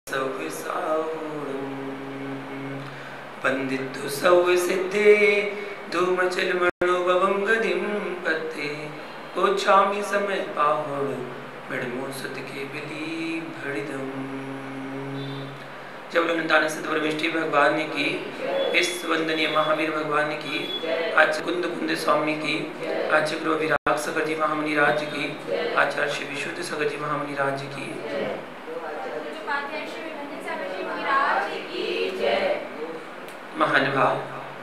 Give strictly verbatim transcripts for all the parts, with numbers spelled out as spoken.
पंडितु सौ सिद्धे धूमचल मनोभवं गदिं पते ओछामी समय पाहुड़ मड़मो सुत के बिली भड़िदम। जब लंतान सिद्ध परमेष्ठी भगवान की, इस वंदनीय महावीर भगवान की, आज कुंद कुंद स्वामी की, आज गुरु विराग सगर जी महामुनि राज की, आचार्य श्री विशुद्ध सगर जी महामुनि राज की, महानुभाव।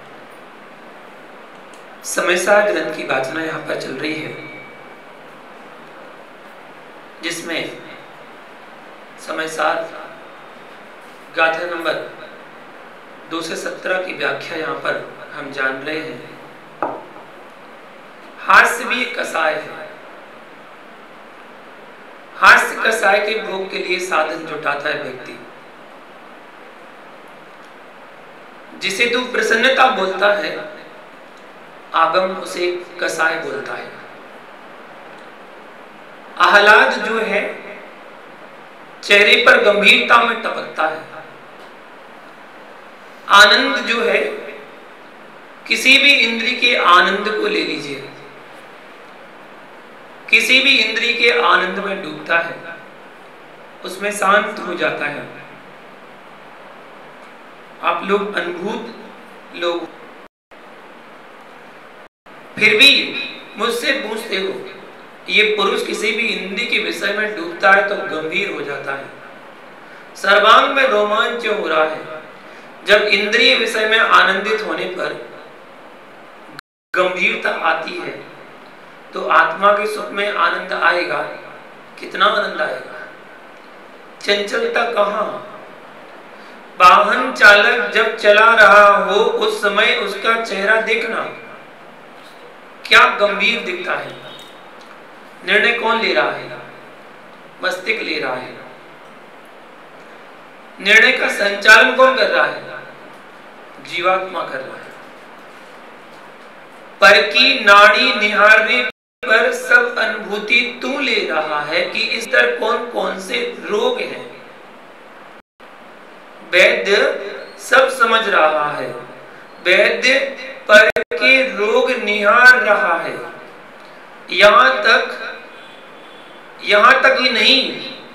समयसार ग्रंथ की वाचना यहाँ पर चल रही है, जिसमें समयसार गाथा नंबर दो से सत्रह की व्याख्या यहाँ पर हम जान रहे हैं। हास्य भी एक कसाय है। हास्य कसाय के भोग के लिए साधन जुटाता है व्यक्ति। जिसे तू प्रसन्नता बोलता है, आगम उसे कसाय बोलता है। आह्लाद जो है चेहरे पर गंभीरता में टपकता है। आनंद जो है, किसी भी इंद्री के आनंद को ले लीजिए, किसी भी इंद्री के आनंद में डूबता है, उसमें शांत हो जाता है। आप लोग अनुभूत लोग फिर भी मुझसे पूछते हो, ये पुरुष किसी भी इंद्री के विषय में डूबता है तो गंभीर हो जाता है, सर्वांग में रोमांच हो रहा है। जब इंद्रिय विषय में आनंदित होने पर गंभीरता आती है तो आत्मा के सुख में आनंद आएगा। कितना आनंद आएगा। चंचलता कहाँ। वाहन चालक जब चला रहा हो उस समय उसका चेहरा देखना क्या गंभीर दिखता है। निर्णय कौन ले रहा है? मस्तिष्क ले रहा है। निर्णय का संचालन कौन कर रहा है? जीवात्मा कर रहा है। पर की नाड़ी निहारने पर सब अनुभूति तू ले रहा है कि इस तरह कौन कौन से रोग हैं। वैद्य सब समझ रहा है। वैद्य पर के रोग निहार रहा है। यहां तक यहां तक ही नहीं,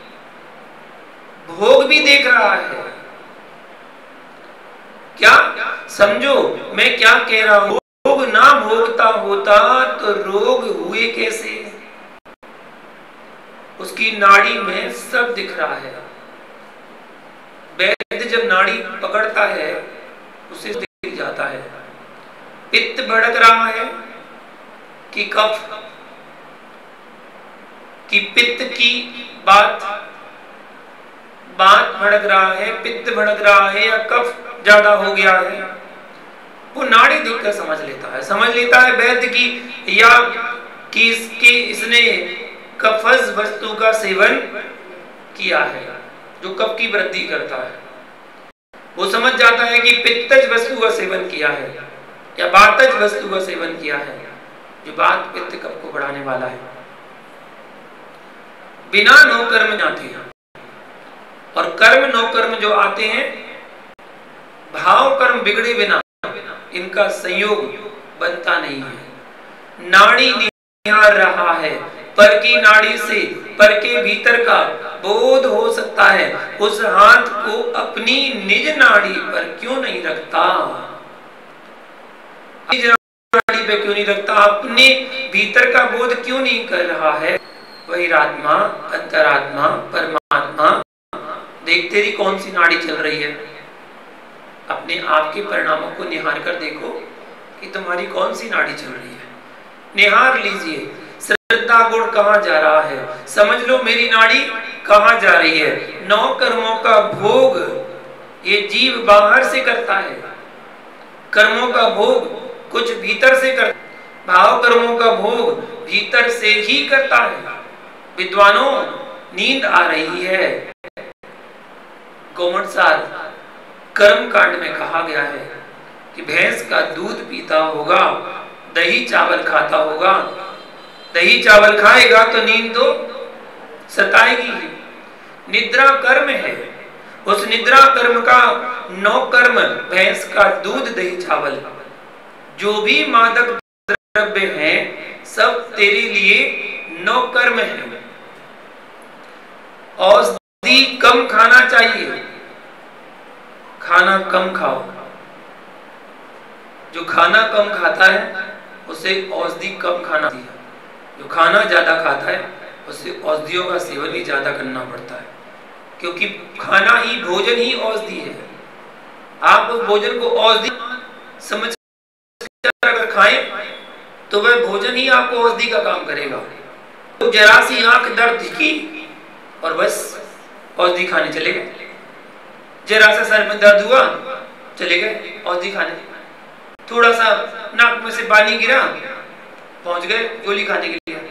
भोग भी देख रहा है। क्या समझो मैं क्या कह रहा हूं। भोग ना भोगता होता तो रोग हुए कैसे। उसकी नाड़ी में सब दिख रहा है। वैद्य जब नाड़ी पकड़ता है उसे दिख जाता है। पित्त भड़क रहा है कि कफ कि पित्त की बात बात भड़क रहा है, पित्त भड़क रहा है या कफ ज्यादा हो गया है, वो नाड़ी देखकर समझ लेता है। समझ लेता है वैद्य की या कि इसके इसने कफज वस्तु का सेवन किया है जो कफ की वृद्धि करता है। वो समझ जाता है कि पित्तज वस्तु का सेवन किया है या वातज वस्तु का सेवन किया है जो वात पित्त कफ को बढ़ाने वाला है। बिना नौ कर्म आते हैं और कर्म नौ कर्म जो आते हैं, भाव कर्म बिगड़े बिना इनका संयोग बनता नहीं है। नाड़ी निहार रहा है। पर की नाड़ी से पर के भीतर का बोध हो सकता है। उस हाथ को अपनी निज नाड़ी पर क्यों नहीं रखता? निज नाड़ी पे क्यों नहीं रखता? अपने भीतर का बोध क्यों नहीं कर रहा है? वही आत्मा, अंतरात्मा, परमात्मा, देख तेरी कौन सी नाड़ी चल रही है। अपने आप के परिणामों को निहार कर देखो कि तुम्हारी कौन सी नाड़ी चल रही है। निहार लीजिए श्रद्धा गुण कहाँ जा रहा है। समझ लो मेरी नाड़ी कहाँ जा रही है। नौ कर्मों का भोग ये जीव बाहर से करता है। कर्मों का भोग कुछ भीतर से कर, भाव कर्मों का भोग भीतर से ही करता है। विद्वानों नींद आ रही है। गौमटसार कर्म कांड में कहा गया है कि भैंस का दूध पीता होगा, दही चावल खाता होगा। दही चावल खाएगा तो नींद तो सताएगी ही। निद्रा कर्म है, उस निद्रा कर्म का नौ कर्म भैंस का दूध दही चावल, जो भी मादक द्रव्य है सब तेरे लिए नौ कर्म है। औषधि कम खाना चाहिए, खाना कम खाओ। जो खाना कम खाता है उसे औषधि कम खाना चाहिए, जो खाना ज्यादा खाता है उसे औषधियों का सेवन भी ज्यादा करना पड़ता है, क्योंकि खाना ही भोजन ही औषधि है। आप उस भोजन को औषधि समझ कर अगर खाएं तो वह भोजन ही आपको औषधि का काम करेगा। तो जरा सी आंख दर्द की और बस औषधि खाने चले गए, जरा सा सर में दर्द हुआ चले गए औषधि खाने, थोड़ा सा नाक में से पानी गिरा पहुंच गए गोली खाने के लिए।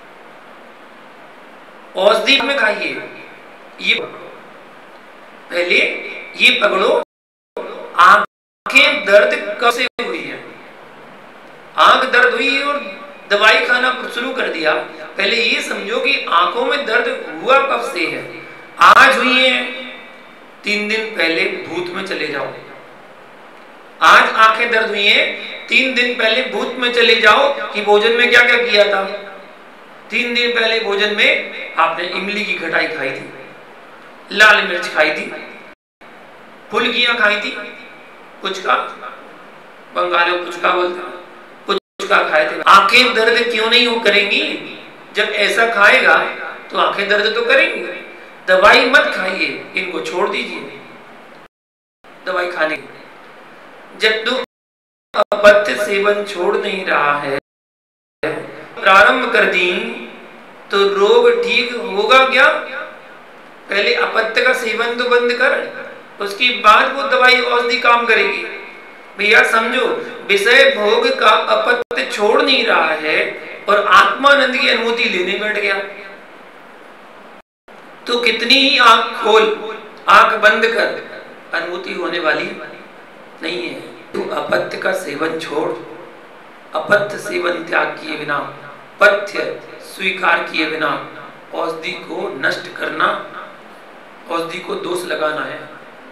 औषधि में खाइए। ये पहले ये पकड़ो, आंखें दर्द कब से हुई है? आंख दर्द हुई और दवाई खाना शुरू कर दिया। पहले ये समझो कि आंखों में दर्द हुआ कब से है। आज हुई है, तीन दिन पहले भूत में चले जाओ। आज आंखें दर्द हुई है, तीन दिन पहले भूत में चले जाओ कि भोजन में क्या क्या किया था। तीन दिन पहले भोजन में आपने इमली की खटाई खाई थी, लाल मिर्च खाई थी, फुलकियां खाई थी, पुचका, बंगाली पुचका बोलते हैं, पुचका खाए थे। आंखें दर्द क्यों नहीं हो करेंगी? जब ऐसा खाएगा तो आंखें दर्द तो करेंगी। दवाई मत खाइए, इनको छोड़ दीजिए दवाई खाने की। जब तू अपथ्य सेवन छोड़ नहीं रहा है, प्रारंभ कर दी तो रोग ठीक होगा क्या? पहले अपथ्य का सेवन तो बंद कर, उसके बाद वो दवाई औषधि काम करेगी। भैया समझो, विषय भोग का अपथ्य छोड़ नहीं रहा है और आत्मानंद की अनुभूति लेने बैठ गया, तो कितनी ही आंख खोल, आंख बंद कर, अनुभूति होने वाली नहीं है। तू अपथ्य का सेवन छोड़, अपथ्य सेवन त्याग किए बिना, पथ्य स्वीकार किए बिना औषधि को नष्ट करना, औषधि को दोष लगाना है।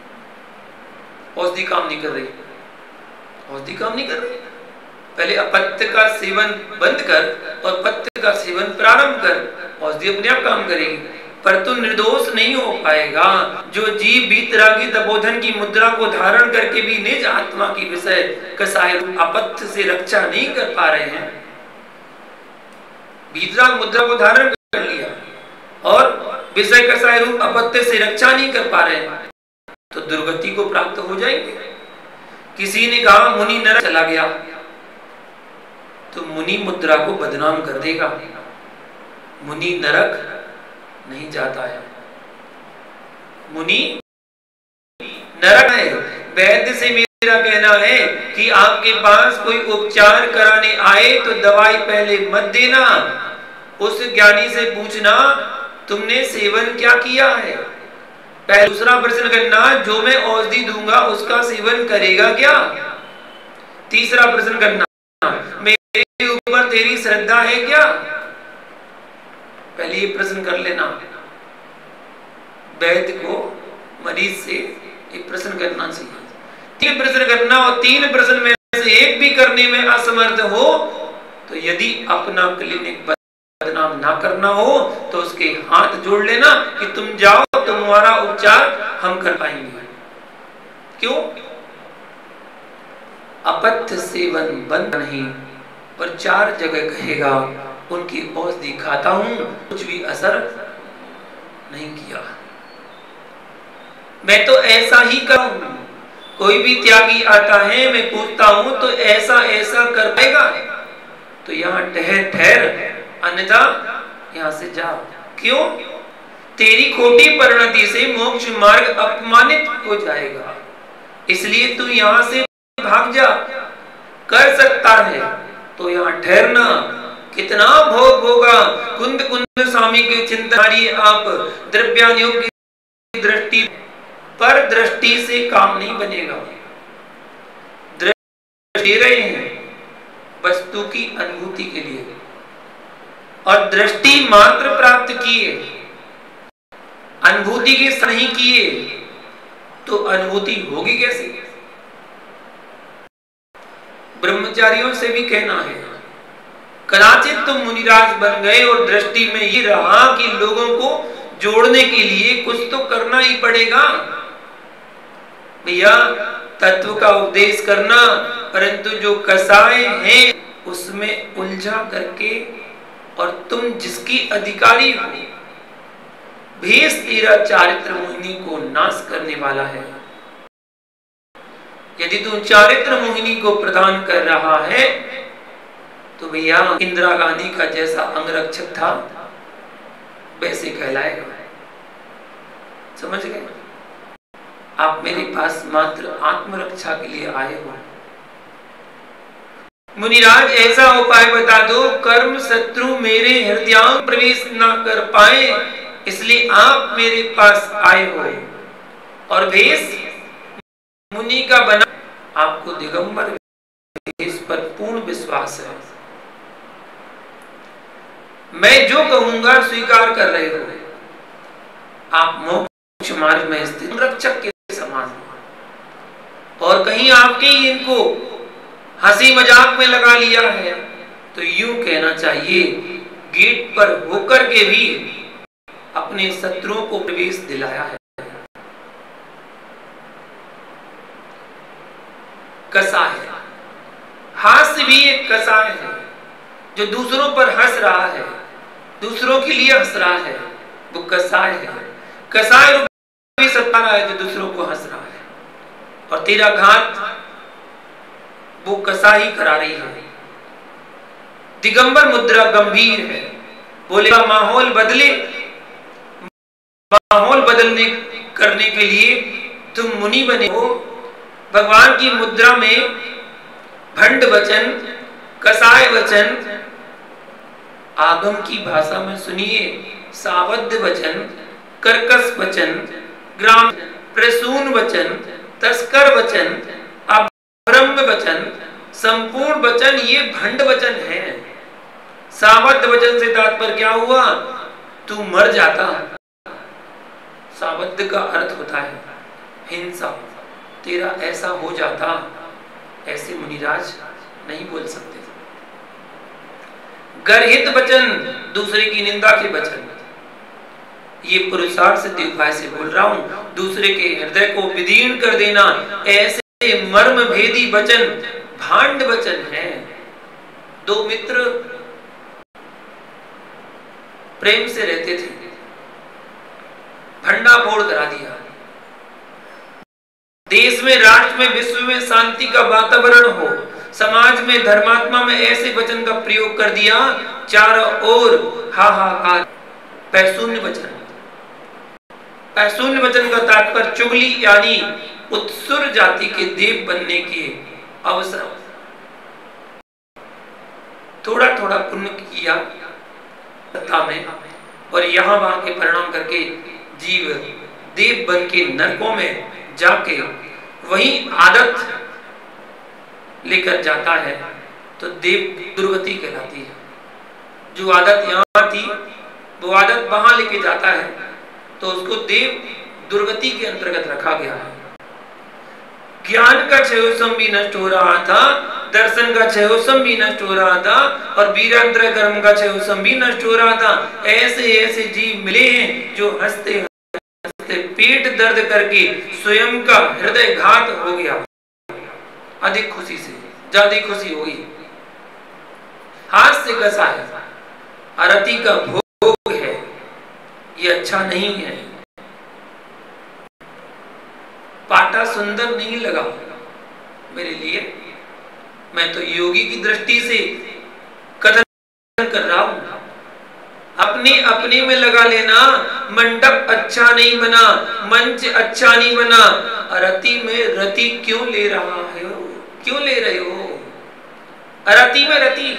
औषधि काम नहीं कर रही, औषधि काम नहीं कर रही। पहले अपथ्य का सेवन बंद कर और पथ्य का सेवन प्रारंभ कर, औषधि अपने आप काम करेगी। पर तू निर्दोष नहीं हो पाएगा। जो जीव बीतरागी तपोधन की मुद्रा को धारण करके भी निज आत्मा की विषय कसाय अपथ्य से रक्षा नहीं कर पा रहे हैं, बीतराग मुद्रा को धारण कर लिया और विषय कसाय रूप अपथ्य से रक्षा नहीं कर पा रहे हैं, तो दुर्गति को प्राप्त हो जाएंगे। किसी ने कहा मुनि नरक चला गया, तो मुनि मुद्रा को बदनाम कर देगा। मुनि नरक नहीं जाता है, मुनि नरक है। वैद्य से मेरा कहना है कि आपके पास कोई उपचार कराने आए तो दवाई पहले मत देना, उस ज्ञानी से पूछना तुमने सेवन क्या किया है। पहले दूसरा प्रश्न करना, जो मैं औषधि दूंगा उसका सेवन करेगा क्या। तीसरा प्रश्न करना, मेरे ऊपर तेरी श्रद्धा है क्या। पहले ये प्रश्न कर लेना। वैद्य को मरीज से एक प्रश्न करना चाहिए। तीन प्रश्न करना, और तीन प्रश्न में से एक भी करने में असमर्थ हो तो यदि अपना क्लिनिक बदनाम ना करना हो तो उसके हाथ जोड़ लेना कि तुम जाओ, तुम्हारा उपचार हम कर पाएंगे। क्यों? अपथ्य सेवन बंद नहीं, पर चार जगह कहेगा उनकी औषधि खाता हूं, कुछ भी असर नहीं किया। मैं तो ऐसा ही करूं। कोई भी त्यागी आता है, मैं पूछता हूं तो ऐसा ऐसा कर पाएगा, तो यहां ठहर ठहर, अन्यथा यहां से जा। क्यों? तेरी खोटी परिणति से मोक्ष मार्ग अपमानित हो जाएगा, इसलिए तू यहां से भाग जा। कर सकता है तो यहां ठहरना। कितना भोग भोगा। कुंद कुंद स्वामी के चिंतनारी आप द्रव्यानुयोग की दृष्टि पर दृष्टि से काम नहीं बनेगा। दृष्टि दे रहे हैं वस्तु की अनुभूति के लिए, और दृष्टि मात्र प्राप्त किए, अनुभूति के नहीं किए, तो अनुभूति होगी कैसे? ब्रह्मचारियों से भी कहना है, कदाचित तुम मुनिराज बन गए और दृष्टि में ये रहा कि लोगों को जोड़ने के लिए कुछ तो करना ही पड़ेगा भैया, तत्व का उपदेश करना, परंतु जो कसाय हैं उसमें उलझा करके, और तुम जिसकी अधिकारी हो, भेष तेरा चारित्र मोहिनी को नाश करने वाला है। यदि तू चारित्र मोहिनी को प्रदान कर रहा है तो भैया इंदिरा गांधी का जैसा अंगरक्षक था वैसे कहलाएगा। समझ गए? आप मेरे पास मात्र आत्मरक्षा के लिए आए हो। मुनिराज ऐसा उपाय बता दो, कर्म शत्रु मेरे हृदय में प्रवेश ना कर पाए, इसलिए आप मेरे पास आए हो। और भेष मुनि का बना, आपको दिगंबर भेष पर पूर्ण विश्वास है। मैं जो कहूंगा स्वीकार कर रहे हो, आप मोक्ष मार्ग में स्थित रक्षक के समान, और कहीं आपके इनको हंसी मजाक में लगा लिया है तो यूं कहना चाहिए, गेट पर होकर के भी अपने शत्रुओं को प्रवेश दिलाया है। कसाय है, हास्य भी एक कसाय है, जो दूसरों पर हंस रहा है, दूसरों के लिए हंस रहा है, वो कसाय है। कसाय रूपी सत्ता है जो दूसरों को हंस रहा है, और तेरा घात वो कसा ही करा रही है। दिगंबर मुद्रा गंभीर है, बोलेगा माहौल बदले, माहौल बदलने करने के लिए तुम मुनि बने हो। भगवान की मुद्रा में भंड वचन, कसाय वचन, आगम की भाषा में सुनिए सावध वचन, कर्कश वचन, ग्राम प्रसून वचन, तस्कर वचन, ब्रह्म वचन, संपूर्ण वचन, ये भंड वचन है। सावध वचन से तात्पर्य क्या हुआ? तू मर जाता। सावध का अर्थ होता है हिंसा, तेरा ऐसा हो जाता। ऐसे मुनिराज नहीं बोल सकते। गर्हित वचन, दूसरे की निंदा के वचन, ये पुरुषार्थ से उपाय से बोल रहा हूं, दूसरे के हृदय को विदीर्ण कर देना, ऐसे मर्म भेदी वचन भांड वचन है। दो मित्र प्रेम से रहते थे, भंडाफोड़ करा दिया। देश में, राष्ट्र में, विश्व में शांति का वातावरण हो, समाज में, धर्मात्मा में ऐसे वचन का प्रयोग कर दिया, चारों ओर हाहाकार। पैशून्य वचन, पैशून्य वचन का तात्पर्य चुगली यानी उत्सुर जाति के देव बनने के अवसर। थोड़ा थोड़ा पुण्य किया सत्ता में, और यहां वहां के परिणाम करके जीव देव बन के नरकों में जाके वही आदत लेकर जाता है तो देव दुर्गति कहलाती है। जो आदत यहां थी वो आदत वहां लेके जाता है तो उसको देव दुर्गति के अंतर्गत रखा गया है। ज्ञान का क्षयोसम भी नष्ट हो रहा था, दर्शन का क्षयोसम भी नष्ट हो रहा था, और वीरांतर कर्म का क्षयोसम भी नष्ट हो रहा था। ऐसे ऐसे जीव मिले हैं जो हंसते हंसते पेट दर्द करके स्वयं का हृदय घात हो गया। अधिक खुशी से ज्यादा खुशी होगी। हाथ से कसा है, अरति का भोग है, ये अच्छा नहीं है। पाटा सुंदर नहीं लगा मेरे लिए, मैं तो योगी की दृष्टि से कथन कर रहा हूं। अपने अपने में लगा लेना। मंडप अच्छा नहीं बना, मंच अच्छा नहीं बना, अरति में रति क्यों ले रहा है? क्यों ले रहे हो? अरति में रति,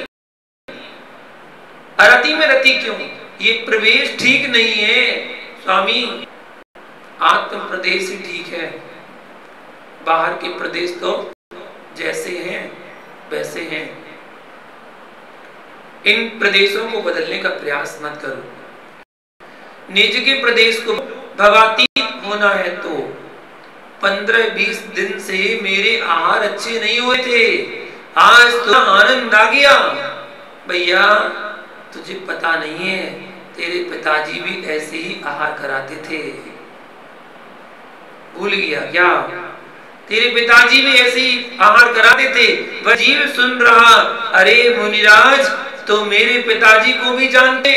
अरति में रति क्यों? ये प्रवेश ठीक नहीं है स्वामी। आत्म प्रदेश ही ठीक है, बाहर के प्रदेश तो जैसे हैं वैसे हैं। इन प्रदेशों को बदलने का प्रयास मत करो। निज के प्रदेश को भवातीत होना है तो पंद्रह बीस दिन से मेरे आहार अच्छे नहीं हुए थे, आज तो आनंद आ गया। भैया तुझे पता नहीं है, तेरे पिताजी भी ऐसे ही आहार कराते थे। भूल गया क्या? तेरे पिताजी भी ऐसे ही आहार कराते थे। वह जीव सुन रहा, अरे मुनिराज तो मेरे पिताजी को भी जानते।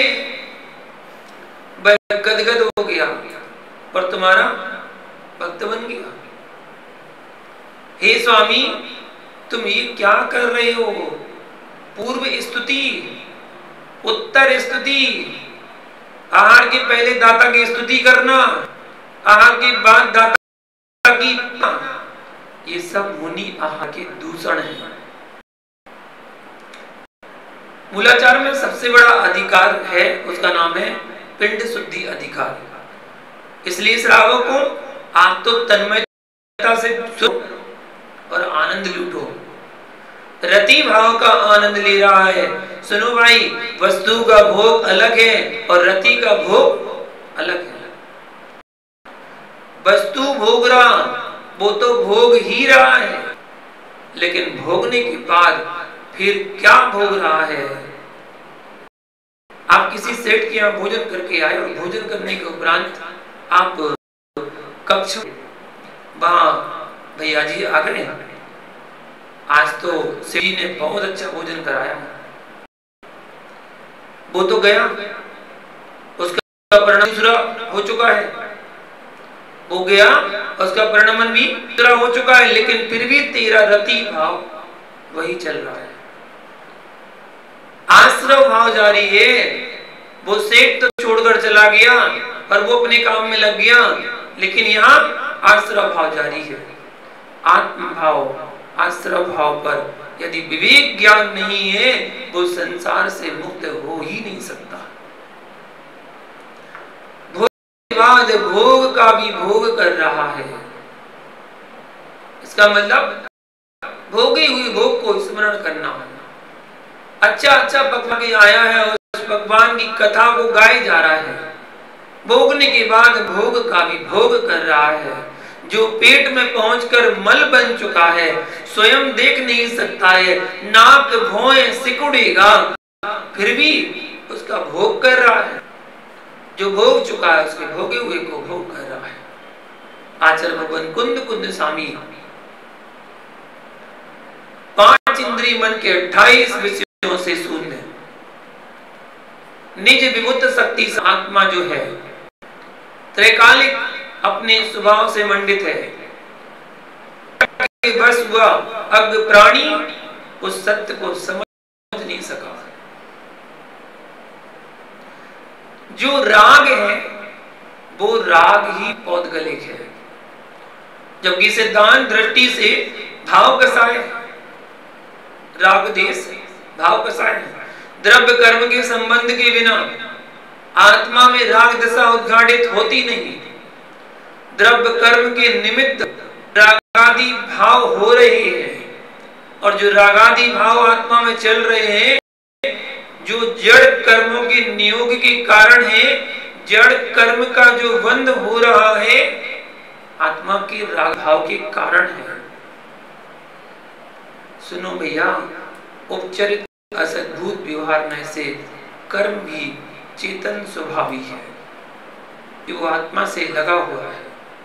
गदगद हो गया और तुम्हारा भक्त बन गया। हे स्वामी तुम ये क्या कर रहे हो? पूर्व स्तुति, उत्तर स्तुति, आहार के पहले दाता की स्तुति करना, आहार के बाद दाता की, ये सब मुनि आहार के दूषण है। मूलाचार में सबसे बड़ा अधिकार है, उसका नाम है पिंड शुद्धि अधिकार। इसलिए श्रावक को आप तो तन्मयता से सुनो और आनंद लूटो। रति भाव का आनंद ले रहा है। सुनो भाई, वस्तु का भोग अलग है और रति का भोग अलग है। वस्तु भोग रहा वो तो भोग ही रहा है, लेकिन भोगने के बाद फिर क्या भोग रहा है? आप किसी सेठ के यहाँ भोजन करके आए और भोजन करने के उपरांत आप कक्ष, वहां भैया जी आ गए, आज तो सेठ जी ने बहुत अच्छा भोजन कराया। वो तो गया, उसका परिणाम दूसरा हो चुका है। वो गया, उसका परिणाम भी दूसरा हो चुका है, लेकिन फिर भी तेरा रति भाव वही चल रहा है। आश्रव भाव जारी है। वो सेठ तो छोड़कर चला गया और वो अपने काम में लग गया, लेकिन यहाँ आश्रव भाव जारी है। आत्म भाव, आश्रव भाव पर यदि विवेक ज्ञान नहीं है, वो संसार से मुक्त हो ही नहीं सकता। बाद भोग का भी भोग कर रहा है। इसका मतलब भोगी हुई भोग को स्मरण करना। अच्छा अच्छा पकवान के आया है, उस पकवान की कथा को गाए जा रहा है। भोगने के बाद भोग का भी भोग कर रहा है। जो पेट में पहुंचकर मल बन चुका है, स्वयं देख नहीं सकता है, नाक भौएं सिकुड़ेगा, फिर भी उसका भोग कर रहा है। जो भोग चुका है उसके भोगे हुए को भोग कर रहा है। आचर भगवान कुंद कुंद स्वामी पांच इंद्रिय मन के अट्ठाईस विषयों से शून्य, निज विभुत शक्ति से आत्मा जो है त्रैकालिक अपने स्वभाव से मंडित है। बस हुआ अज्ञ प्राणी उस सत्य को समझ नहीं सका। जो राग है वो राग ही पौद्गलिक है, जबकि सिद्धांत दृष्टि से भाव कसाय, राग देश भाव कसाय। द्रव्य कर्म के संबंध के बिना आत्मा में राग दशा उद्घाटित होती नहीं। द्रव्य कर्म के निमित्त रागादि भाव हो रहे हैं, और जो रागादि भाव आत्मा में चल रहे हैं, जो जड़ कर्मों के नियोग के कारण है, जड़ कर्म का जो बंध हो रहा है, आत्मा के राग भाव के कारण है। सुनो भैया, उपचरित असद्भुत व्यवहार में से कर्म भी चेतन स्वभावी है, जो आत्मा से लगा हुआ है।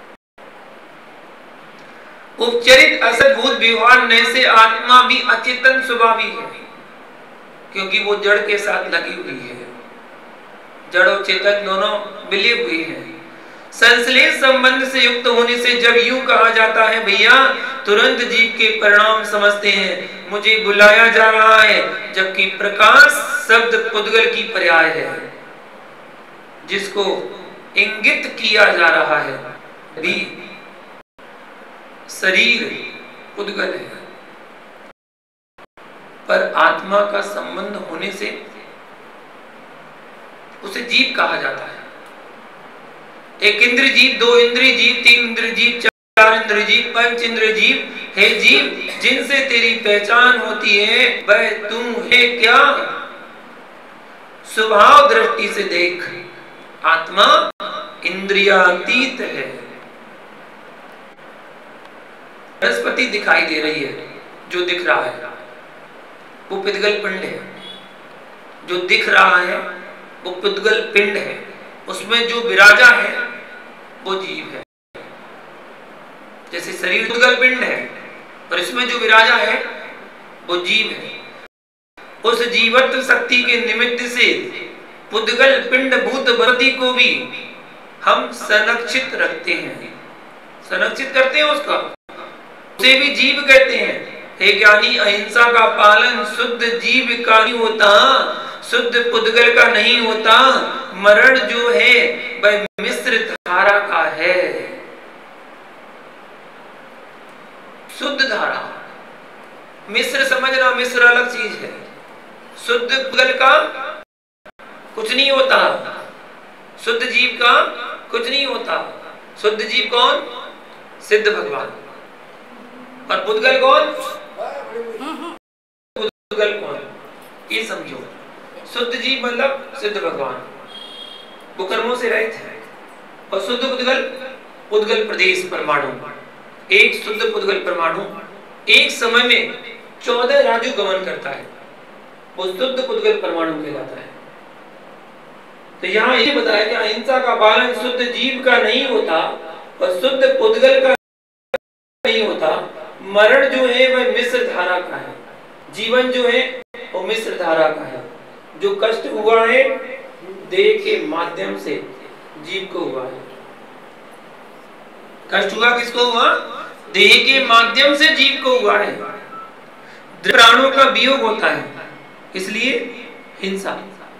उपचरित असद्भुत व्यवहार में से आत्मा भी अचेतन स्वभावी है, क्योंकि वो जड़ के साथ लगी हुई है। जड़ और चेतन दोनों मिले हुए हैं। संश्लेष संबंध से युक्त होने से जब यूं कहा जाता है भैया, तुरंत जीव के परिणाम समझते हैं, मुझे बुलाया जा रहा है, जबकि प्रकाश शब्द पुद्गल की पर्याय है, जिसको इंगित किया जा रहा है भी शरीर पुद्गल है, पर आत्मा का संबंध होने से उसे जीव कहा जाता है। एक इंद्र जीव, दो इंद्र जीव, तीन इंद्र जीव, चार इंद्र जीव, पंच इंद्र जीव है जीव, जिनसे तेरी पहचान होती है वह तू है क्या? स्वभाव दृष्टि से देख, आत्मा इंद्रियातीत है। वनस्पति दिखाई दे रही है, जो दिख रहा है वो पुद्गल पिंड है। जो दिख रहा है वो पुद्गल पिंड है, उसमें जो विराजा है वो जीव है। जैसे शरीर पुद्गल पिंड है और इसमें जो विराजा है वो जीव है। उस जीवत्व शक्ति के निमित्त से पुद्गल पिंड भूत भरती को भी हम संरक्षित रखते हैं, संरक्षित करते हैं उसका, उसे भी जीव कहते हैं। हे ज्ञानी, अहिंसा का पालन शुद्ध जीव का नहीं होता, शुद्ध पुद्गल का नहीं होता। मरण जो है वह मिश्र धारा का है, शुद्ध धारा। मिश्र समझना, मिश्र अलग चीज है। शुद्ध पुद्गल का कुछ नहीं होता, शुद्ध जीव का कुछ नहीं होता। शुद्ध जीव कौन? सिद्ध भगवान। और पुद्गल कौन? पुद्गल कौन? ये समझो, शुद्ध जीव मतलब सिद्ध भगवान, वो कर्मों से रहित है। और शुद्ध पुद्गल, पुद्गल प्रदेश परमाणु। एक शुद्ध पुद्गल परमाणु एक समय में चौदह राजु गमन करता है, वो शुद्ध पुद्गल परमाणु कहलाता है। तो यहाँ ये बताया कि अहिंसा का पालन शुद्ध जीव का नहीं होता और शुद्ध पुद्गल का नहीं होता। मरण जो है वह मिश्र धारा का है, जीवन जो है वो मिश्र धारा का है। जो कष्ट हुआ है देह के माध्यम से जीव को हुआ है। कष्ट हुआ किसको हुआ? देह के माध्यम से जीव को हुआ है। प्राणों का वियोग होता है, इसलिए हिंसा।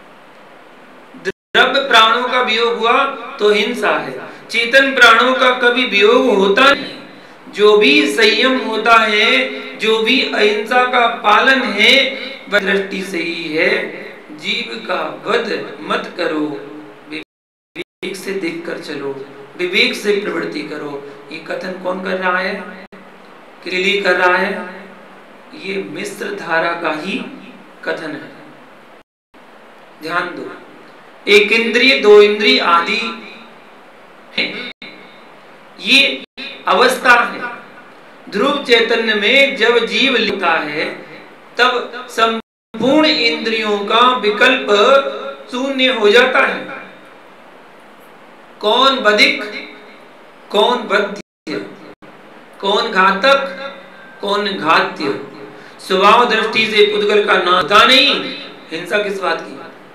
द्रव्य प्राणों का वियोग हुआ तो हिंसा है। चेतन प्राणों का कभी वियोग होता नहीं। जो भी संयम होता है, जो भी अहिंसा का पालन है, वह दृष्टि से ही है। जीव का वध मत करो, विवेक से देखकर चलो, विवेक से प्रवृत्ति करो। ये कथन कौन कर रहा है? किली कर रहा है। ये मिश्र धारा का ही कथन है, ध्यान दो। एक इंद्रिय, दो इंद्रिय आदि है, ये अवस्था है। ध्रुव चैतन्य में जब जीव लिखता है तब संपूर्ण इंद्रियों का विकल्प शून्य हो जाता है। कौन बधिक, कौन बध्य, कौन घातक, कौन घात्य। स्वभाव दृष्टि से पुद्गल का नाश होता नहीं। हिंसा किस बात की?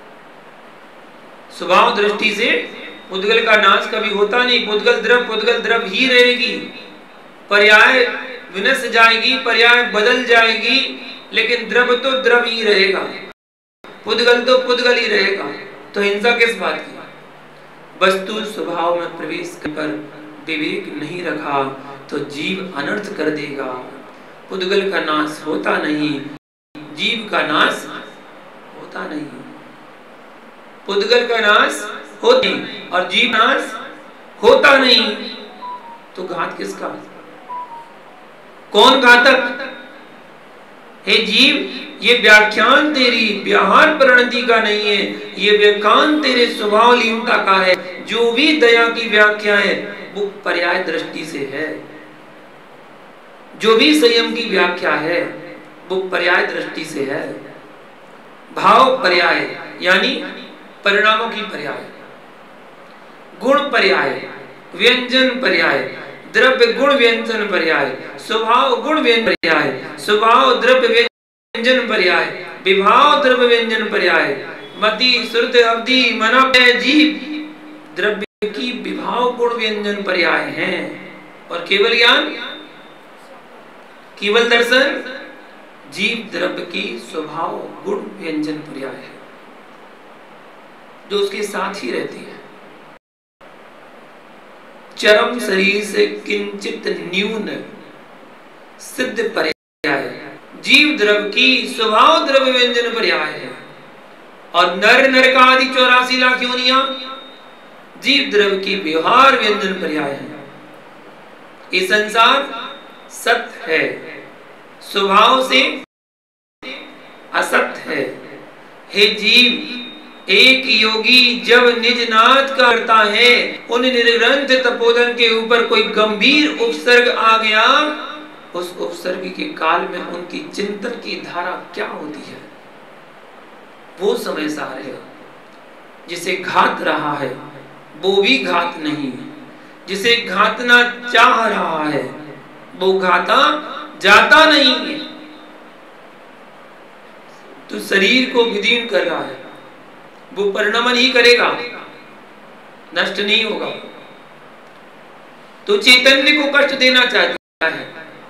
स्वभाव दृष्टि से पुद्गल का नाश कभी होता नहीं। पुद्गल द्रव पुद्गल द्रव ही रहेगी, पर्याय विनष्ट जाएगी, पर्याय बदल जाएगी, लेकिन द्रव तो द्रव ही रहेगा, पुद्गल तो पुद्गल ही रहेगा। तो हिंसा किस बात की? वस्तु स्वभाव में प्रवेश कर विवेक नहीं रखा तो जीव अनर्थ कर देगा। पुद्गल का नाश होता नहीं, जीव का नाश होता नहीं। पुद्गल का नाश होता नहीं और जीव नाश होता नहीं, तो घात किसका? कौन घातक? हे जीव, ये व्याख्यान तेरी व्यवहार परिणति का नहीं है, ये व्याख्यान तेरे स्वभाव लीनता का है। जो भी दया की व्याख्या है वो पर्याय दृष्टि से है। जो भी संयम की व्याख्या है वो पर्याय दृष्टि से है। भाव पर्याय यानी परिणामों की पर्याय, गुण पर्याय, व्यंजन पर्याय, द्रव्य गुण व्यंजन पर्याय, स्वभाव गुण व्यंजन पर्याय, स्वभाव द्रव्य व्यंजन पर्याय, विभाव द्रव्य व्यंजन पर्याय, मति श्रुति अवधि मना जीव द्रव्य की विभाव गुण व्यंजन पर्याय हैं। और केवल ज्ञान, केवल दर्शन जीव द्रव्य की स्वभाव गुण व्यंजन पर्याय है, जो उसके साथ ही रहती है। चरम शरीर से किंचित न्यून सिद्ध पर्याय जीव द्रव्य की स्वभाव द्रव्य व्यंजन पर्याय है। और नर नरका आदि चौरासी लाख योनियां जीव द्रव्य की व्यवहार व्यंजन पर्याय है। ये संसार सत्य है, स्वभाव से असत्य है। हे जीव, एक योगी जब निज नाथ करता है, उन निरंतर तपोधन के ऊपर कोई गंभीर उपसर्ग आ गया उस उपसर्ग के काल में उनकी चिंतन की धारा क्या होती है, वो समय सार है। जिसे घात रहा है वो भी घात नहीं, जिसे घातना चाह रहा है वो घाता जाता नहीं है। तो शरीर को विदीर्ण कर रहा है, वो परिणमन ही करेगा, नष्ट नहीं होगा। तो चैतन्य को कष्ट देना चाहता है,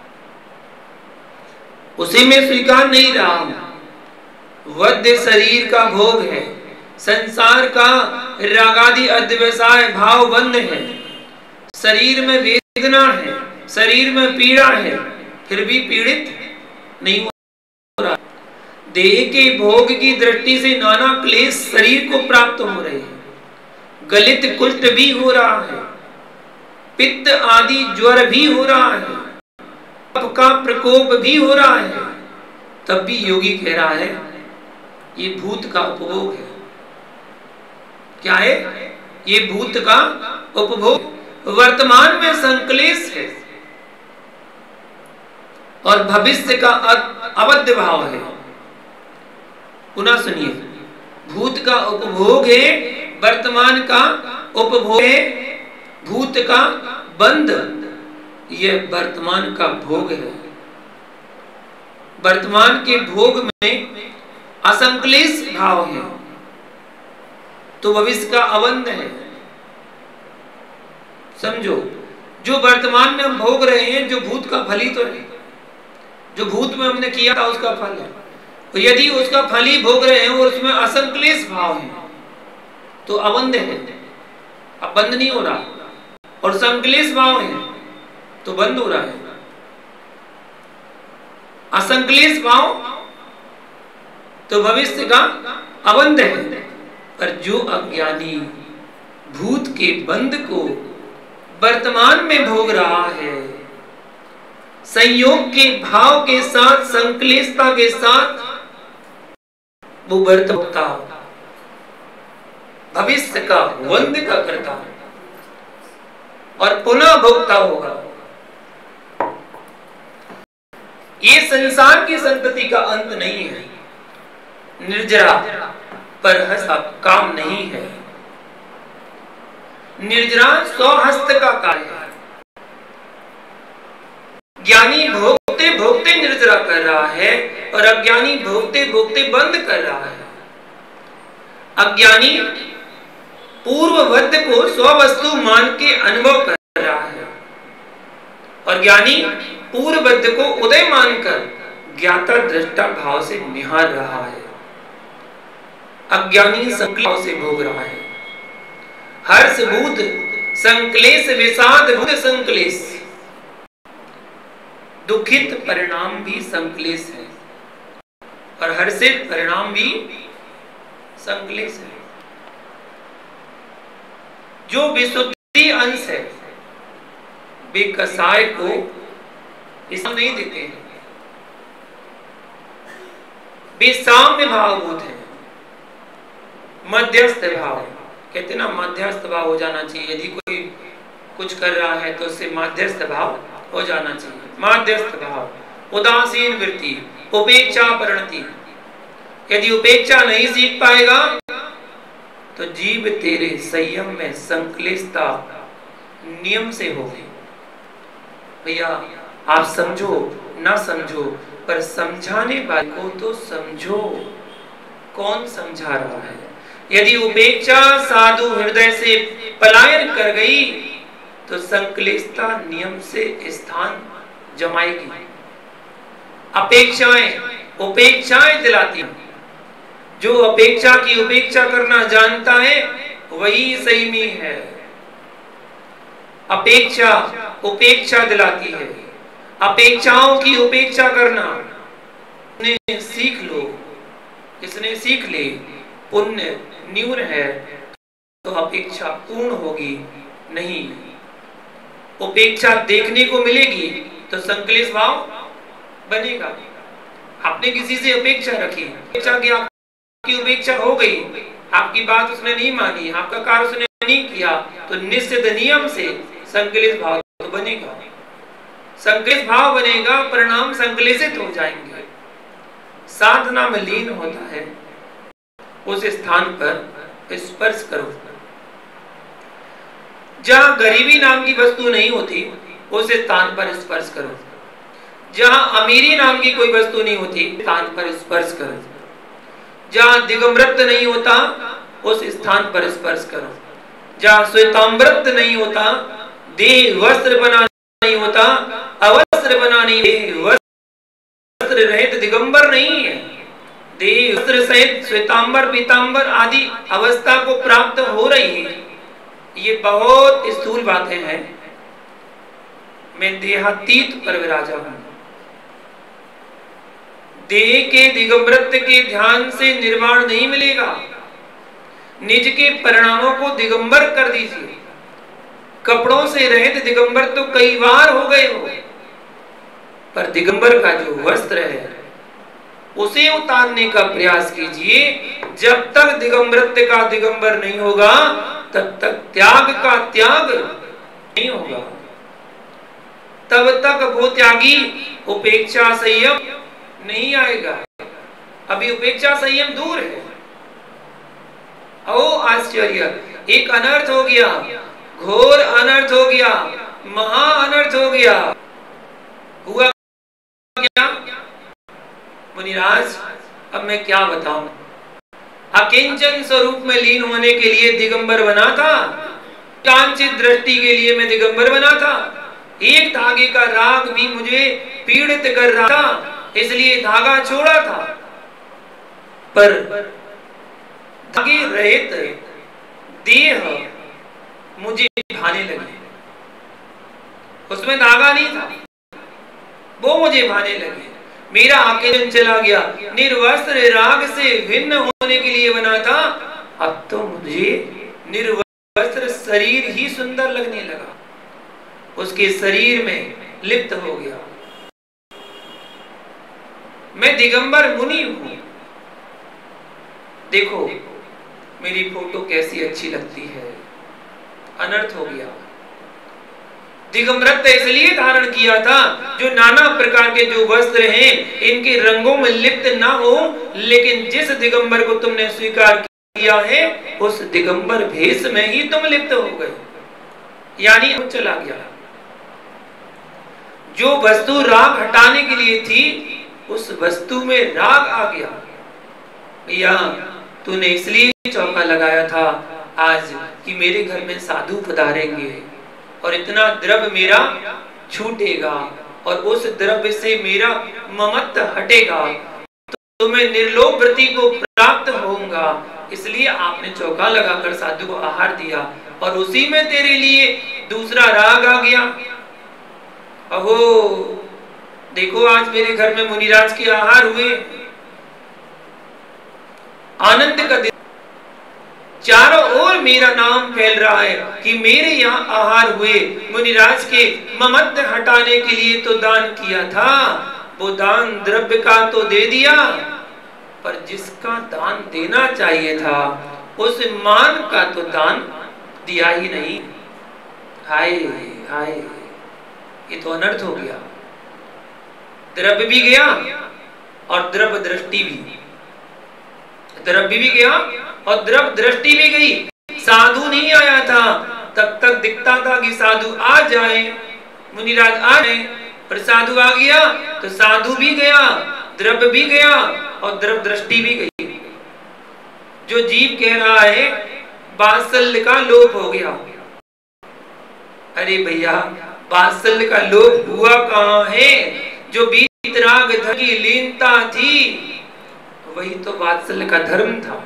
उसे मैं स्वीकार नहीं रहा हूं। वध्य शरीर का भोग है, संसार का रागादि अध्यवसाय भाव बंध है, शरीर में वेदना है, शरीर में पीड़ा है, फिर भी पीड़ित नहीं हो रहा। देह के भोग की दृष्टि से नाना क्लेश शरीर को प्राप्त हो रहे हैं, गलित कुष्ठ भी हो रहा है, पित्त आदि ज्वर भी हो रहा है, कफ का प्रकोप भी हो रहा है। तब भी योगी कह रहा है ये भूत का उपभोग है। क्या है? ये भूत का उपभोग, वर्तमान में संक्लेश है और भविष्य का अवध्य भाव है। पुनः सुनिए, भूत का उपभोग है, वर्तमान का उपभोग है, भूत का बंध, यह वर्तमान का भोग है। वर्तमान के भोग में असंक्लेश भाव है तो भविष्य का अवंध है। समझो, जो वर्तमान में हम भोग रहे हैं जो भूत का फल ही तो है, जो भूत में हमने किया था उसका फल है। तो यदि उसका फल ही भोग रहे हैं और उसमें असंक्लेश भाव है तो अवंध है, अब बंद नहीं हो रहा, और संक्लेश भाव है तो बंद हो रहा है। असंक्लेश भाव तो भविष्य का अवंध है। पर जो अज्ञानी भूत के बंध को वर्तमान में भोग रहा है, संयोग के भाव के साथ, संक्लेशता के साथ, वो वर्तमान भविष्य का वंद का करता है और पुनः भोगता होगा। ये संसार की संतति का अंत नहीं है, निर्जरा पर हस्त काम नहीं है। निर्जरा स्वहस्त का कार्य है। ज्ञानी भोगते भोगते निर्जरा कर रहा है और अज्ञानी भोगते भोगते बंद कर रहा है। अज्ञानी पूर्ववत को स्ववस्तु मान के अनुभव कर रहा है और ज्ञानी पूर्ववत को उदय मानकर ज्ञाता दृष्टा भाव से निहार रहा है। अज्ञानी संक्लेश से भोग रहा है। हर्ष भूत संक्लेश, विषाद भूत संक्लेश, दुखित परिणाम भी संक्लेश है और हर्षित परिणाम भी संक्लेश है। जो विशुद्धि अंश है वे कसाय को इसमें नहीं देते हैं, वे साम्य भावभूत है, मध्यस्थ भाव। कहते ना मध्यस्थ भाव हो जाना चाहिए, यदि कोई कुछ कर रहा है तो उससे मध्यस्थ भाव हो जाना चाहिए। मध्यस्थ भाव, उदासीन वृत्ति, उपेक्षा परिणति। यदि उपेक्षा नहीं सीख पाएगा तो जीव तेरे संयम में संक्लेशता नियम से होगी। भैया आप समझो ना समझो, पर समझाने वाले को तो समझो। कौन समझा रहा है? यदि उपेक्षा साधु हृदय से पलायन कर गई तो संक्लेशता नियम से स्थान जमाएगी। अपेक्षाएं उपेक्षाएं दिलाती हैं। जो अपेक्षा की उपेक्षा करना जानता है वही संयमी है। अपेक्षा उपेक्षा दिलाती है। अपेक्षाओं की उपेक्षा करना ने सीख लो। इसने सीख ले, पुण्य न्यून है तो अपेक्षा पूर्ण होगी नहीं। उपेक्षा देखने को मिलेगी तो संक्लेश भाव बनेगा। आपने किसी से अपेक्षा रखी, अपेक्षा की आपकी उपेक्षा हो गई, आपकी बात उसने नहीं मानी, आपका कार्य उसने नहीं किया, तो निश्चित नियम से संक्लेश भाव तो बनेगा। संक्लेश भाव बनेगा, परिणाम संक्लेशित हो जाएंगे। साधना में लीन होता है, उस स्थान पर स्पर्श करो। जहां गरीबी नाम की वस्तु नहीं होती, उस स्थान पर स्पर्श करो। जहां अमीरी नाम की कोई वस्तु नहीं होती, स्थान पर स्पर्श करो। जहां दिगंबरत्व नहीं होता, उस स्थान पर स्पर्श करो। जहां श्वेतांबरत्व नहीं होता, देह वस्त्र बना नहीं होता, अवस्त्र बना नहीं, देह वस्त्र रहित दिगंबर नहीं है, देह वस्त्र सहित श्वेतांबर पीतांबर आदि अवस्था को प्राप्त हो रही है। ये बहुत स्थूल बातें हैं। मैं देहातीत पर विराजा हूं। देह के दिगंबरत्व के ध्यान से निर्वाण नहीं मिलेगा। निज के परिणामों को दिगंबर कर दीजिए। कपड़ों से रहित दिगंबर तो कई बार हो गए हो, पर दिगंबर का जो वस्त्र है उसे उतारने का प्रयास कीजिए। जब तक दिगंबरत्व का दिगंबर नहीं होगा, तब तक त्याग का त्याग नहीं होगा। तब तक वो त्यागी उपेक्षा संयम नहीं आएगा। अभी उपेक्षा संयम दूर है। ओ आश्चर्य, एक अनर्थ हो गया, घोर अनर्थ हो गया, महा अनर्थ हो गया। हुआ क्या मुनिराज? अब मैं क्या बताऊं? अकिंचन स्वरूप में लीन होने के लिए दिगंबर बना था, कांचित दृष्टि के लिए मैं दिगंबर बना था। एक धागे का राग भी मुझे पीड़ित कर रहा था, इसलिए धागा छोड़ा था। पर धागे रहित देह मुझे भाने लगे। उसमें धागा नहीं था, वो मुझे भाने लगे। मेरा आकेलन चला गया। निर्वस्त्र राग से भिन्न होने के लिए बना था, अब तो मुझे निर्वस्त्र शरीर ही सुंदर लगने लगा। उसके शरीर में लिप्त हो गया। मैं दिगंबर मुनि हूं। देखो मेरी फोटो कैसी अच्छी लगती है। अनर्थ हो गया। दिगंबरत्व इसलिए धारण किया था, जो नाना प्रकार के जो वस्त्र हैं इनके रंगों में लिप्त ना हो। लेकिन जिस दिगंबर को तुमने स्वीकार किया है, उस दिगंबर भेष में ही तुम लिप्त हो गए, यानी चला गया। जो वस्तु राग हटाने के लिए थी, उस वस्तु में राग आ गया। भैया तूने इसलिए चौका लगाया था आज कि मेरे घर में साधु पधारेंगे और इतना द्रव्य मेरा छूटेगा और उस द्रव्य से मेरा ममत्व हटेगा, तो मैं निर्लोभ वृत्ति को प्राप्त होऊंगा। इसलिए आपने चौका लगाकर साधु को आहार दिया और उसी में तेरे लिए दूसरा राग आ गया। अहो देखो आज मेरे घर में मुनिराज के आहार हुए, आनंद का दिन, चारों ओर मेरा नाम फैल रहा है कि मेरे यहाँ आहार हुए। मुनिराज के ममत्व हटाने के लिए तो दान किया था, वो दान द्रव्य का तो दे दिया, पर जिसका दान देना चाहिए था उस मान का तो दान दिया ही नहीं। हाय हाय, ये तो अनर्थ हो गया। द्रव्य भी गया और द्रव्य दृष्टि भी, द्रव्य भी गया और द्रव्य दृष्टि भी गई। साधु नहीं आया था, तब तक दिखता था कि साधु आ जाए, मुनिराज आ जाए, पर साधु आ गया तो साधु भी गया, द्रव्य भी गया और द्रव्य दृष्टि भी गई। जो जीव कह रहा है वात्सल्य का लोप हो गया। अरे भैया वात्सल्य का लोप हुआ कहाँ है? जो बीत राग की लीनता थी, वही तो वात्सल्य का धर्म था।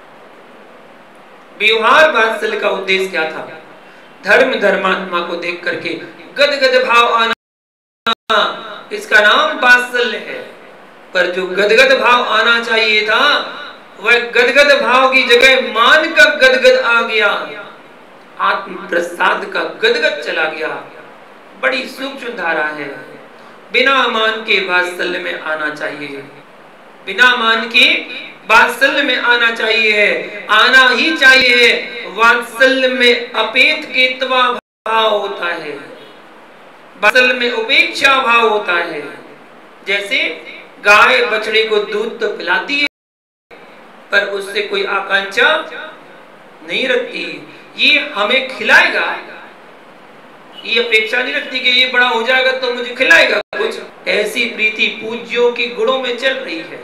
व्यवहार वात्सल्य का उद्देश्य क्या था? धर्म धर्मात्मा को देख करके गदगद भाव आना, इसका नाम वात्सल्य है। पर जो गदगद भाव आना चाहिए था, वह गदगद भाव की जगह मान का गदगद आ गया, आत्म प्रसाद का गदगद चला गया। बड़ी सूक्ष्म धारा है। बिना मान के वात्सल्य में आना चाहिए, बिना मान के वात्सल्य में आना चाहिए, आना ही चाहिए। वात्सल्य में अपेत केतवा भाव होता है। असल में उपेक्षा भाव होता है। जैसे गाय बछड़े को दूध तो पिलाती है पर उससे कोई आकांक्षा नहीं रखती, ये हमें खिलाएगा, ये अपेक्षा नहीं रखती कि ये बड़ा हो जाएगा तो मुझे खिलाएगा कुछ। ऐसी प्रीति पूज्यों के गुणों में चल रही है।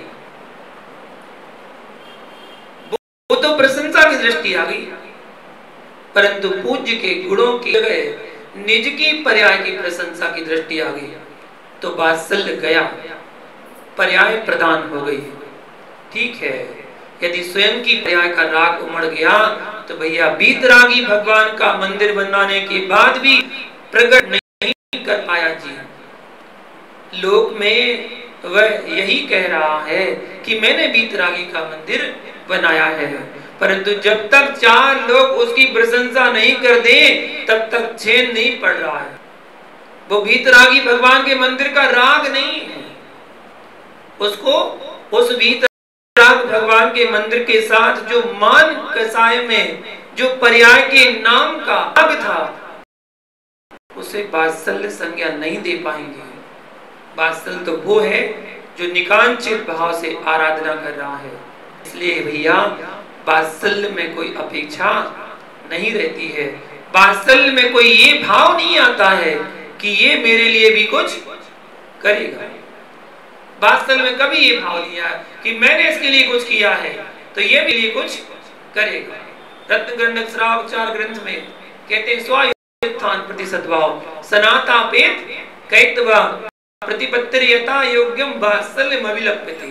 वो तो प्रशंसा की दृष्टि आ गई, परंतु पूज्य के गुणों की जगह निज की पर्याय की प्रशंसा की दृष्टि आ गई तो वात्सल्य गया, पर्याय प्रदान हो गई। ठीक है, यदि स्वयं की पर्याय का राग उमड़ गया तो भैया बीतरागी भगवान का मंदिर बनाने के बाद भी प्रकट नहीं कर पाया जी। लोक में वह यही कह रहा है कि मैंने बीतरागी का मंदिर बनाया है, परंतु जब तक चार लोग उसकी प्रशंसा नहीं कर दे तब तक चैन नहीं पड़ रहा है। वो बीतरागी भगवान के मंदिर का राग नहीं है, उसको उस बीत भगवान के मंदिर के साथ जो मान कसाय में जो पर्याय के नाम का राग था उसे वात्सल्य संज्ञा नहीं दे पाएंगे। वात्सल्य तो वो है जो निकांचित भाव से आराधना कर रहा है। इसलिए भैया वात्सल्य में कोई अपेक्षा नहीं रहती है, वात्सल्य में कोई ये भाव नहीं आता है कि ये मेरे लिए भी कुछ करेगा। वात्सल्य में कभी ये भाव नहीं आया कि मैंने इसके लिए कुछ किया है तो ये भी लिए कुछ करेगा। रत्न गंडक श्राव चार ग्रंथ में कहते हैं स्वायुत्थान प्रति सद्भाव सनाता पेत कैतवा प्रतिपत्तिर्यथा योग्यम वात्सल्यम अभिलप्यते।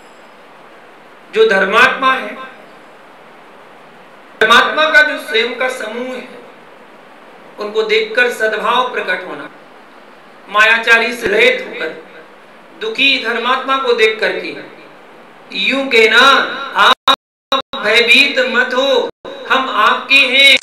जो धर्मात्मा है, धर्मात्मा का जो स्वयं का समूह है उनको देखकर सद्भाव प्रकट होना, मायाचारी से रहित होकर दुखी धर्मात्मा को देख करके यूं कहना आप भयभीत मत हो, हम आपके हैं।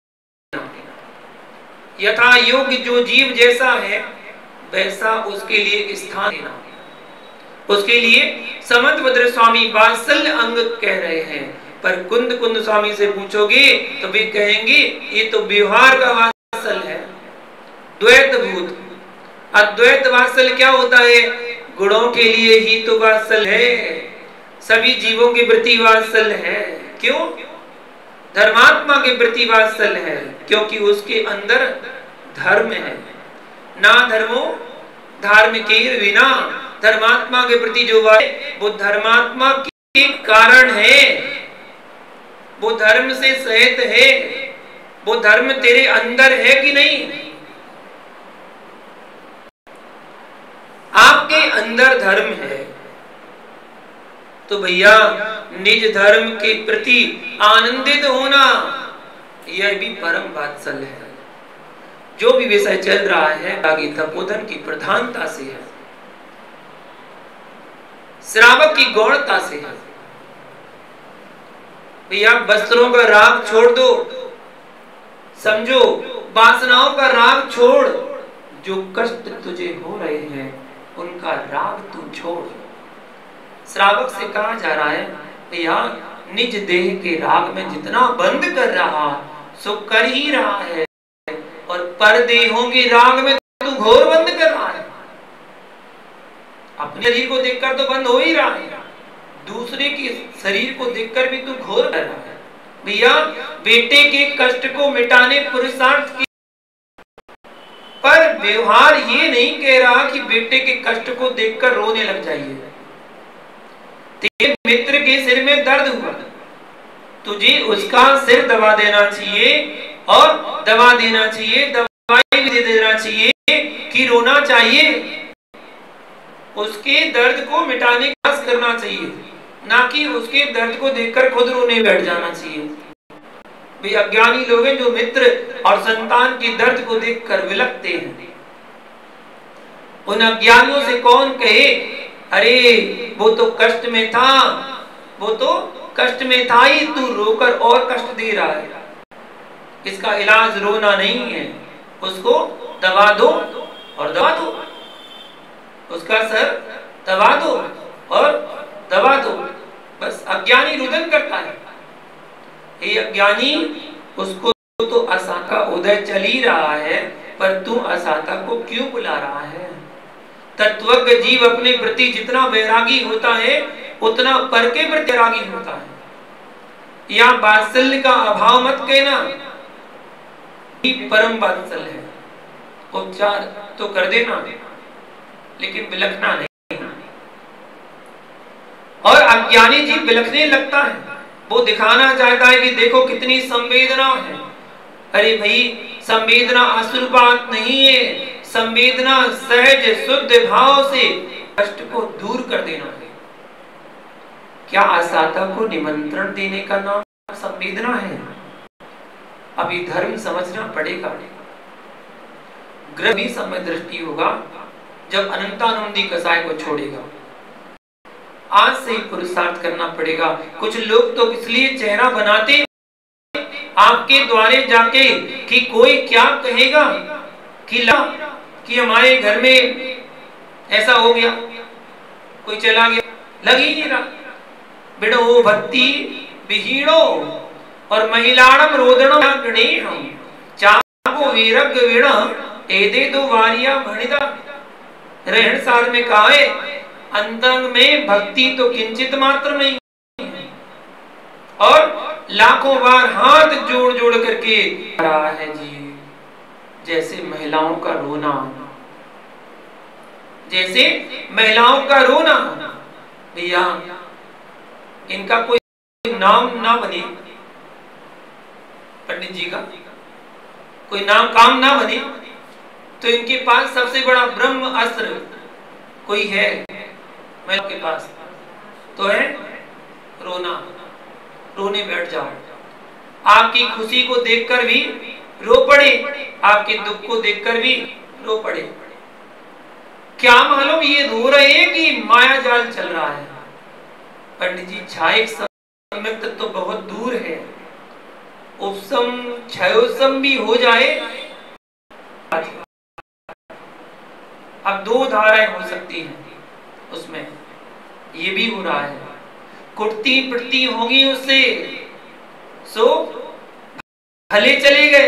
यथा योग्य जो जीव जैसा है वैसा उसके लिए स्थान देना। उसके लिए समंतभद्र स्वामी वात्सल्य अंग कह रहे हैं, पर कुंद कुंद स्वामी से पूछोगे तो भी कहेंगे ये तो व्यवहार का वात्सल्य है, द्वैत भूत। अद्वैत वात्सल्य क्या होता है? गुणों के लिए ही तो वात्सल्य है, सभी जीवों के प्रति वात्सल्य है। क्यों? धर्मात्मा के प्रति वात्सल्य है क्योंकि उसके अंदर धर्म है। ना धर्मो धार्मिकीर विना, धर्मात्मा के प्रति जो है वो धर्मात्मा के कारण है, वो धर्म से सहित है, वो धर्म तेरे अंदर है कि नहीं? आपके अंदर धर्म है तो भैया निज धर्म के प्रति आनंदित होना यह भी परम वात्सल्य है। जो भी विषय चल रहा है आगे तपोधन की प्रधानता से है, श्रावक की गौणता से है। भैया वस्त्रों का राग छोड़ दो, समझो वासनाओं का राग छोड़, जो कष्ट तुझे हो रहे हैं उनका राग तू छोड़। श्रावक से कहा जा रहा है भैया निज देह के राग में जितना बंद कर रहा सो कर ही रहा है, और पर देहों के राग में तू घोर बंद कर रहा है। अपने शरीर को देखकर तो बंद हो ही रहा है, दूसरे के शरीर को देखकर भी तू घोर कर रहा है। भैया बेटे के कष्ट को मिटाने पुरुषार्थ की, पर व्यवहार ये नहीं कह रहा कि बेटे के कष्ट को देखकर रोने लग जाइए। तेरे मित्र के सिर में दर्द हुआ, तुझे उसका सिर दबा देना चाहिए, और दबा देना चाहिए, दवाई भी दे देना चाहिए कि रोना चाहिए, उसके दर्द को मिटाने का प्रयास करना चाहिए, ना कि उसके दर्द को देखकर खुद रोने बैठ जाना चाहिए। वे अज्ञानी लोग हैं जो मित्र और संतान के दर्द को देखकर विलकते हैं। उन अज्ञानियों से कौन कहे अरे वो तो कष्ट में था, वो तो कष्ट में था ही, तू रोकर और कष्ट दे रहा है। इसका इलाज रोना नहीं है, उसको दबा दो और दबा दो, उसका सर दबा दो और दबा दो। बस अज्ञानी रुदन करता है, ये अज्ञानी उसको तो आशा का उदय चल ही रहा है, पर तू असाता को क्यों बुला रहा है? तत्वज्ञ जीव अपने प्रति जितना वैरागी होता है उतना पर के प्रति वैरागी होता है। या वात्सल्य का अभाव मत कहना, परम वात्सल्य है। उपचार तो कर देना लेकिन बिलखना नहीं। और अज्ञानी जीव बिलखने लगता है, वो दिखाना चाहता है कि देखो कितनी संवेदना है। अरे भाई, संवेदना असुर बात नहीं है, संवेदना सहज शुद्ध भाव से कष्ट को दूर कर देना है। क्या आसाता को निमंत्रण देने का नाम संवेदना है? अभी धर्म समझना पड़ेगा। ग्रह भी समय दृष्टि होगा जब अनंतानंदी कसाय को छोड़ेगा। आज से ही पुरुषार्थ करना पड़ेगा। कुछ लोग तो इसलिए चेहरा बनाते आपके द्वारे जाके कि कोई क्या कहेगा, कि ला कि हमारे घर में ऐसा हो गया, कोई चला गया, लग ही नहीं रहा। बिड़ो भक्ति विहीणो और महिलाणम रोदणो गणेहम चागो वीरग्य वीण एदे दो वारिया भणिदा। रहन सार में कहा है, अंतरंग में भक्ति तो किंचित मात्र नहीं, और लाखों बार हाथ जोड़ जोड़ करके रहा है जी। जैसे महिलाओं का रोना, जैसे महिलाओं का रोना। भैया, इनका कोई नाम ना बने, पंडित जी का कोई नाम काम ना बने, तो इनके पास सबसे बड़ा ब्रह्म अस्त्र कोई है महिलाओं के पास, तो है रोना। रोने बैठ जाओ। आपकी खुशी को देखकर भी रो पड़े, आपके दुख को देखकर भी रो पड़े। क्या मालूम ये रो रहे हैं कि माया जाल चल रहा है। पंडित जी, छायक सम्यक तो बहुत दूर है, उपसम क्षयोसम भी हो जाए। अब दो धाराएं हो सकती हैं उसमें, ये भी हो रहा है। कुटती पिटती होगी उससे, सो भले चले गए,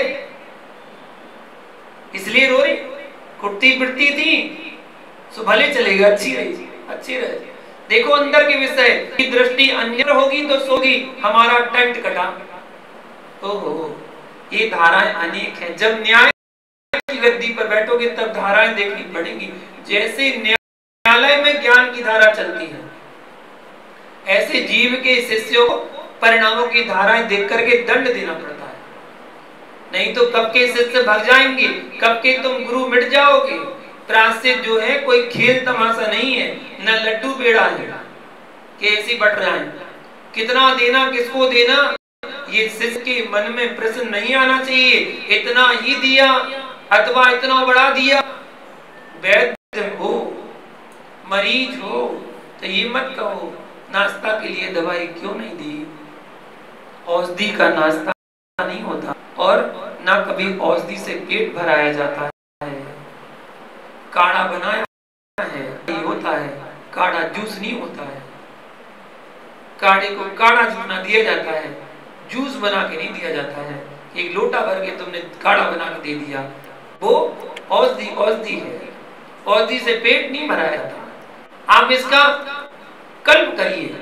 इसलिए रो रही। कुटती पिटती थी सो भले चले गए, अच्छी रही, अच्छी रहे। देखो अंदर के विषय की दृष्टि अन्य होगी तो सोगी हमारा टेंट कटा। ओहो, ये धाराएं अनेक हैं। जब न्याय की गद्दी पर बैठोगे तब धाराएं देखनी पड़ेंगी। जैसे न्यायालय में ज्ञान की धारा चलती है, ऐसे जीव के शिष्यों को परिणामों की धाराएं देख करके दंड देना पड़ता है। नहीं तो कब के शिष्य भाग जाएंगे, कब के तुम गुरु मिट जाओगे। प्रायश्चित जो है कोई खेल तमाशा नहीं है, न लड्डू पेड़ा है कि ऐसी बट रहा है। कितना देना, किसको देना, ये शिष्य के मन में प्रश्न नहीं आना चाहिए। इतना ही दिया अथवा इतना बड़ा दिया। वैद्य हो, मरीज हो, तो ये मत कहो नाश्ता के लिए दवाई क्यों नहीं दी। औषधि का नाश्ता नहीं होता, और ना कभी औषधि से पेट भराया जाता है। काढ़ा बनाया है, नहीं होता है, काढ़ा जूस नहीं होता है। काढ़े को काढ़ा जितना दिया जाता है, जूस बना के नहीं दिया जाता है। एक लोटा भर के तुमने काढ़ा बना के दे दिया, वो औषधि औषधि है। औषधि से पेट नहीं भराया जाता। आप इसका कल्प करिए।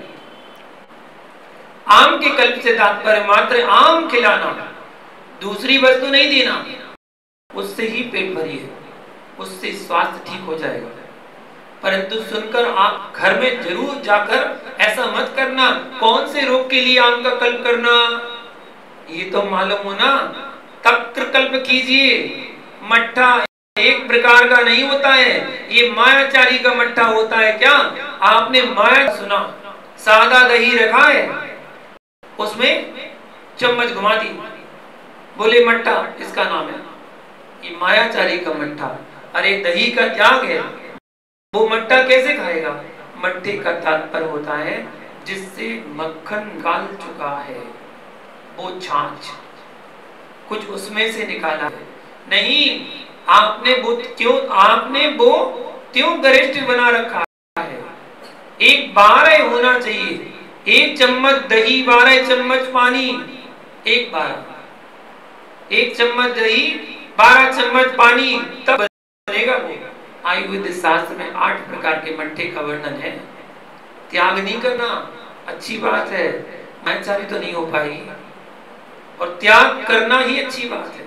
आम के कल्प से तात्पर्य मात्र आम खिलाना, दूसरी वस्तु नहीं देना। उससे ही पेट भरिए, उससे स्वास्थ्य ठीक हो जाएगा। परंतु सुनकर आप घर में जरूर जाकर ऐसा मत करना। कौन से रोग के लिए आम का कल्प करना, ये तो मालूम हो ना। तक्र कल्प कीजिए। मट्ठा एक प्रकार का नहीं होता है, ये मायाचारी का मट्ठा होता है। क्या आपने माया सुना? सादा दही रखा है, उसमें चम्मच घुमा दी, बोले मट्ठा इसका नाम है। ये मायाचारी का मट्ठा। अरे दही का त्याग है, वो मट्ठा कैसे खाएगा? मट्ठे का तात्पर्य होता है जिससे मक्खन निकाल चुका है, वो छाछ कुछ उसमें से निकाला है। नहीं, आपने वो क्यों आपने वो क्यों गरिष्ठ बना रखा है। एक बारह होना चाहिए, एक चम्मच दही बारह चम्मच पानी। एक बार एक चम्मच दही बारह चम्मच पानी तब बनेगा वो। आयुर्वेद शास्त्र में आठ प्रकार के मट्ठे का वर्णन है। त्याग नहीं करना अच्छी बात है, मायाचारी तो नहीं हो पाएगी, और त्याग करना ही अच्छी बात है।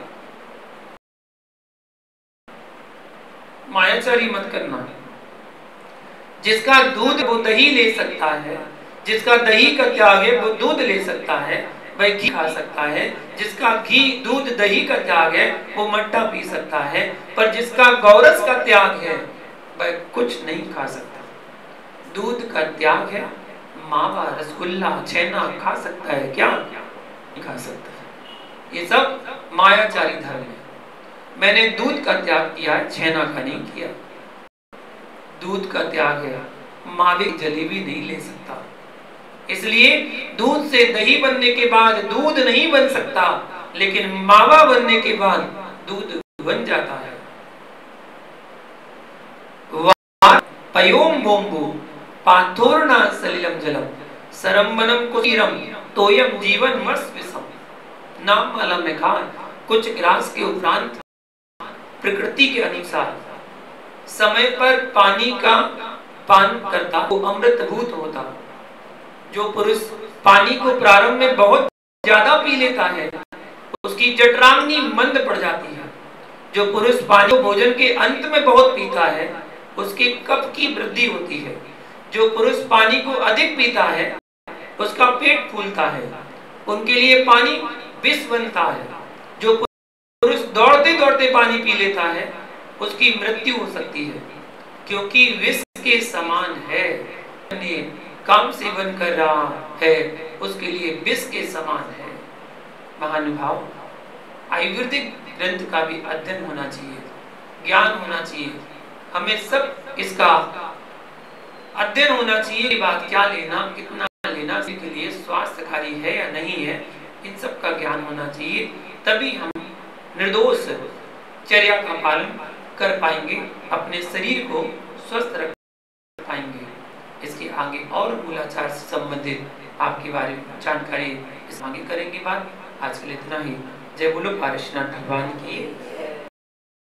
मायाचारी मत करना। जिसका दूध वो दही ले सकता है, जिसका दही का त्याग है वो दूध ले सकता है, वह घी खा सकता है। जिसका घी दूध दही का त्याग है वो मट्ठा पी सकता है, पर जिसका गौरस का त्याग है वह कुछ नहीं खा सकता। दूध का त्याग है, मावा रसगुल्ला छेना खा सकता है क्या? नहीं खा सकता। ये सब मायाचारी धर्म है। मैंने दूध का त्याग किया है, छेना का नहीं किया। दूध का त्याग है, मावे की जलेबी नहीं ले सकता। इसलिए दूध से दही बनने के बाद दूध नहीं बन सकता, लेकिन मावा बनने के बाद दूध बन जाता है। पयोम बोम्बु पाथोरना सलिलम जलम सरम्बनम कुटीरम तोयम जीवन मर्स विषम। नाम वाला में कहा, कुछ ग्रास के उपरांत प्रकृति के अनुसार समय पर पानी का पान करता वो अमृतभूत होता। जो पुरुष पानी को प्रारंभ में बहुत ज्यादा पी लेता है उसकी जठराग्नि मंद पड़ जाती है। जो पुरुष पानी को भोजन के अंत में बहुत पीता है उसके कफ की वृद्धि होती है। जो पुरुष पानी को अधिक पीता है उसका पेट फूलता है, उनके लिए पानी विष बनता है। जो पुरुष दौड़ते दौड़ते पानी पी लेता है उसकी मृत्यु हो सकती है, क्योंकि विष के समान है। काम सेवन कर रहा है उसके लिए विष के समान है। महानुभाव, आयुर्वेदिक ग्रंथ का भी अध्ययन होना चाहिए, ज्ञान होना चाहिए। हमें सब इसका अध्ययन होना चाहिए। ये बात क्या लेना, कितना लेना, इसके लिए स्वास्थ्यकारी है या नहीं है, इन सब का ज्ञान होना चाहिए। तभी हम निर्दोष चर्या का पालन कर पाएंगे, अपने शरीर को स्वस्थ रख पाएंगे। इसके आगे और मूलाचार से संबंधित आपके बारे में जानकारी इस आगे करेंगे बात। आज के लिए इतना ही। जय बोलो पारशुनाथ भगवान की।